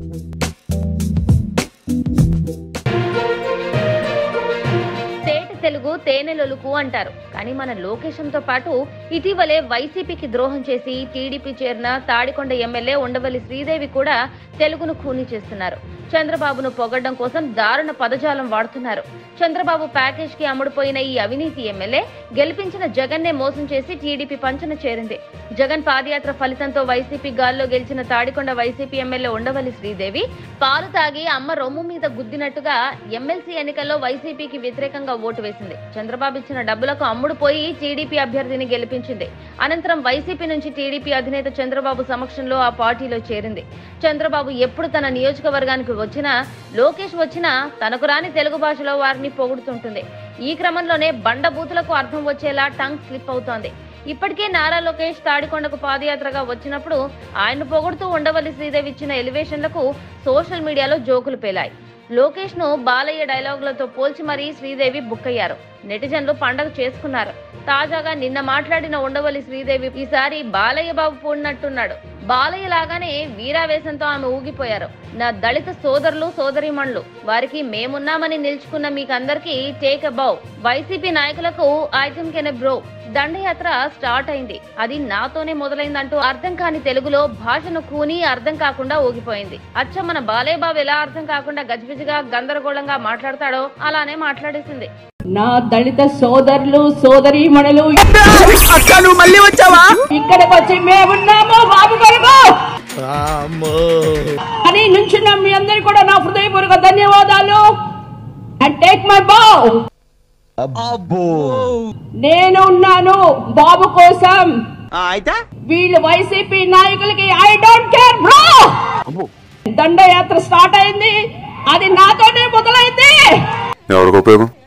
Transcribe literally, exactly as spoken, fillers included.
తెలుగు తేనెలొలుకు అంటారు. కానీ మన లోకేషన్తో పాటు ఇటీవలే వైసీపీకి ద్రోహం చేసి టీడీపీ చేరిన తాడికొండ ఎమ్మెల్యే ఉండవల్లి శ్రీదేవి కూడా తెలుగును ఖూనీ చేస్తున్నారు. చంద్రబాబును పొగడ్డం కోసం దారుణ పదజాలం వాడుతున్నారు. చంద్రబాబు ప్యాకేజ్ కి అమ్ముడుపోయిన ఈ అవినీతి ఎమ్మెల్యే గెలిపించిన జగన్నే మోసం చేసి టీడీపీ పంచన చేరింది. జగన్ పాదయాత్ర ఫలితంతో వైసీపీ గాల్లో గెలిచిన తాడికొండ వైసీపీ ఎమ్మెల్యే ఉండవల్లి శ్రీదేవి పాలు తాగి అమ్మ రొమ్ము మీద గుద్దినట్టుగా ఎమ్మెల్సీ ఎన్నికల్లో వైసీపీకి వ్యతిరేకంగా ఓటు వేసింది. చంద్రబాబు ఇచ్చిన డబ్బులకు అమ్ముడుపోయి టీడీపీ అభ్యర్థిని గెలిపించింది. అనంతరం వైసీపీ నుంచి టీడీపీ అధినేత చంద్రబాబు సమక్షంలో ఆ పార్టీలో చేరింది. చంద్రబాబు ఎప్పుడు తన నియోజకవర్గానికి వచ్చినా, లోకేష్ వచ్చినా తనకు రాని తెలుగు భాషలో వారిని పొగుడుతుంటుంది. ఈ క్రమంలోనే బండబూతులకు అర్థం వచ్చేలా టంగ్ స్లిప్ అవుతోంది. ఇప్పటికే నారా లోకేష్ తాడికొండకు పాదయాత్రగా వచ్చినప్పుడు ఆయన పొగుడుతూ ఉండవల్లి శ్రీదేవి ఇచ్చిన ఎలివేషన్లకు సోషల్ మీడియాలో జోకులు పేలాయి. లోకేష్ ను బాలయ్య డైలాగులతో పోల్చి మరీ శ్రీదేవి బుక్కయ్యారు. నెటిజన్లు పండగ చేసుకున్నారు. తాజాగా నిన్న మాట్లాడిన ఉండవల్లి శ్రీదేవి ఈసారి బాలయ్య బాబు పూడినట్టున్నాడు. బాలయ్య లాగానే వీరావేశంతో ఆమె ఊగిపోయారు. నా దళిత సోదరులు సోదరీమణులు, వారికి మేమున్నామని నిల్చుకున్న మీకందరికీ టేక్ అ బౌ. వైసీపీ నాయకులకు ఐ థింక్ ఎన్ ఎ బ్రో. దండయాత్ర స్టార్ట్ అయింది, అది నాతోనే మొదలైందంటూ అర్థం కాని తెలుగులో భాషను కూని అర్థం కాకుండా ఊగిపోయింది. అచ్చ మన బాలయ్య బాబు ఎలా అర్థం కాకుండా గజిబిజిగా గందరగోళంగా మాట్లాడతాడో అలానే మాట్లాడేసింది. నా దళిత సోదరులు సోదరీమణులు, ఇక్కడికి వచ్చి మేమున్నాము బాబు కొరకు అని నుంచున్న మీ అందరికి కూడా నా హృదయపూర్వక ధన్యవాదాలు. And take my bow. నేను ఉన్నాను బాబు కోసం. వీళ్ళు వైసీపీ నాయకులకి ఐ డోంట్ కేర్ బ్రో. దండయాత్ర స్టార్ట్ అయింది, అది నాతోనే మొదలైంది.